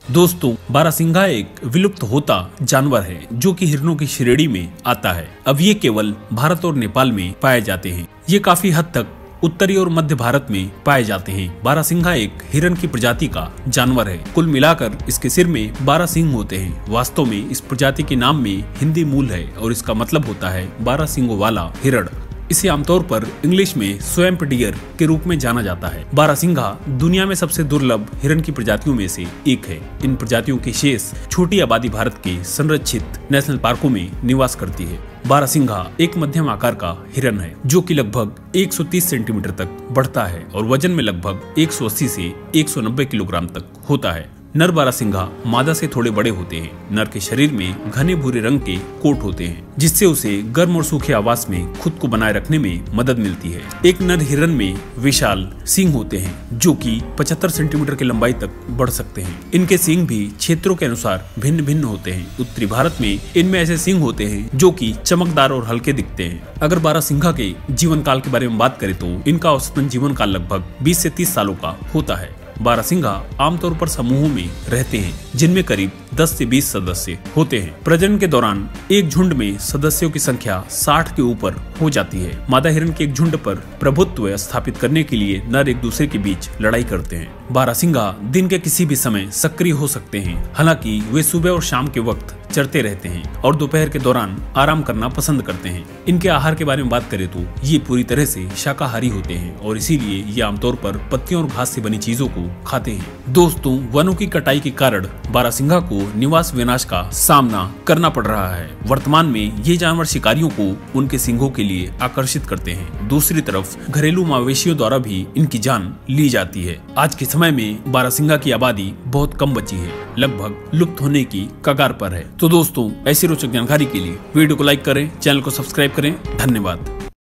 दोस्तों, बारहसिंघा एक विलुप्त होता जानवर है जो कि हिरणों की श्रेणी में आता है। अब ये केवल भारत और नेपाल में पाए जाते हैं। ये काफी हद तक उत्तरी और मध्य भारत में पाए जाते हैं। बारहसिंघा एक हिरण की प्रजाति का जानवर है। कुल मिलाकर इसके सिर में 12 सींग होते हैं। वास्तव में इस प्रजाति के नाम में हिंदी मूल है और इसका मतलब होता है 12 सींगों वाला हिरण। इसे आमतौर पर इंग्लिश में स्वैम्प डियर के रूप में जाना जाता है। बारहसिंघा दुनिया में सबसे दुर्लभ हिरण की प्रजातियों में से एक है। इन प्रजातियों की शेष छोटी आबादी भारत के संरक्षित नेशनल पार्कों में निवास करती है। बारहसिंघा एक मध्यम आकार का हिरण है जो कि लगभग 130 सेंटीमीटर तक बढ़ता है और वजन में लगभग 180 से 190 किलोग्राम तक होता है। नर बारहसिंघा मादा से थोड़े बड़े होते हैं। नर के शरीर में घने भूरे रंग के कोट होते हैं जिससे उसे गर्म और सूखे आवास में खुद को बनाए रखने में मदद मिलती है। एक नर हिरण में विशाल सींग होते हैं जो कि 75 सेंटीमीटर की लंबाई तक बढ़ सकते हैं। इनके सींग भी क्षेत्रों के अनुसार भिन्न भिन्न होते हैं। उत्तरी भारत में इनमें ऐसे सींग होते हैं जो कि चमकदार और हल्के दिखते हैं। अगर बारहसिंघा के जीवन काल के बारे में बात करें तो इनका औसतन जीवन काल लगभग 20 से 30 सालों का होता है। बारहसिंघा आमतौर पर समूहों में रहते हैं जिनमें करीब 10 से 20 सदस्य होते हैं। प्रजनन के दौरान एक झुंड में सदस्यों की संख्या 60 के ऊपर हो जाती है। मादा हिरण के एक झुंड पर प्रभुत्व स्थापित करने के लिए नर एक दूसरे के बीच लड़ाई करते हैं। बारहसिंघा दिन के किसी भी समय सक्रिय हो सकते हैं। हालांकि वे सुबह और शाम के वक्त चरते रहते हैं और दोपहर के दौरान आराम करना पसंद करते हैं। इनके आहार के बारे में बात करें तो ये पूरी तरह से शाकाहारी होते हैं और इसीलिए ये आमतौर पर पत्तियों और घास से बनी चीजों को खाते हैं। दोस्तों, वनों की कटाई के कारण बारहसिंघा को निवास विनाश का सामना करना पड़ रहा है। वर्तमान में ये जानवर शिकारियों को उनके सींगों के लिए आकर्षित करते हैं। दूसरी तरफ घरेलू मवेशियों द्वारा भी इनकी जान ली जाती है। आज के समय में बारहसिंघा की आबादी बहुत कम बची है, लगभग लुप्त होने की कगार पर है। तो दोस्तों, ऐसी रोचक जानकारी के लिए वीडियो को लाइक करें, चैनल को सब्सक्राइब करें। धन्यवाद।